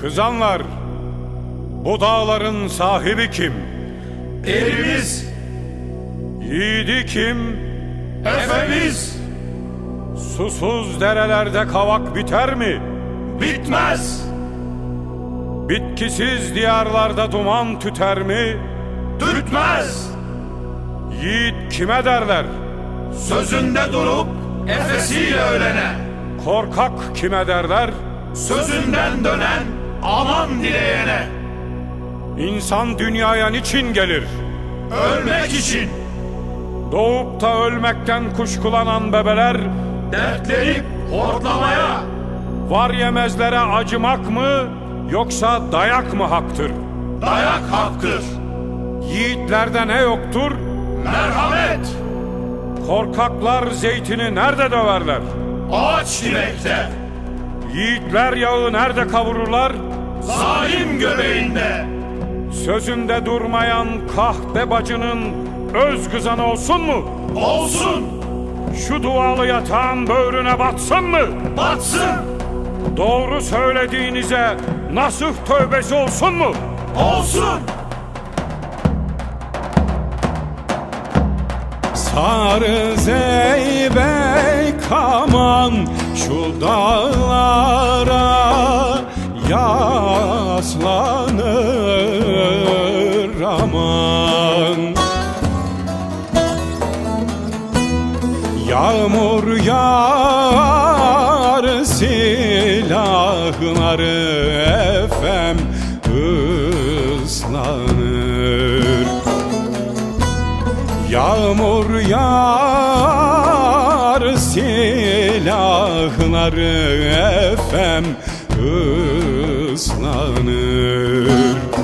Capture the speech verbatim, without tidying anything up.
Kızanlar, bu dağların sahibi kim? Erimiz. Yiğidi kim? Efemiz. Susuz derelerde kavak biter mi? Bitmez. Bitkisiz diyarlarda duman tüter mi? Tütmez. Yiğit kime derler? Sözünde durup efesiyle ölene. Korkak kime derler? Sözünden dönen aman dileyene. İnsan dünyaya niçin gelir? Ölmek için. Doğup da ölmekten kuşkulanan bebeler Dertlenip hortlamaya. var yemezlere acımak mı yoksa dayak mı haktır? Dayak haktır. Yiğitlerde ne yoktur? Merhamet. Korkaklar zeytini nerede döverler? Ağaç dilekte. Yiğitler yağı nerede kavururlar? Zalim göbeğinde. Sözünde durmayan kahpe bacının öz kızanı olsun mu? Olsun. Şu dualı yatağın böğrüne batsın mı? Batsın. Doğru söylediğinize nasuh tövbesi olsun mu? Olsun. Sarı zeybek aman şu dağlara yaslanır aman. Yağmur yağar silahları efem ıslanır. Yağmur yağar silahları efem ıslanır.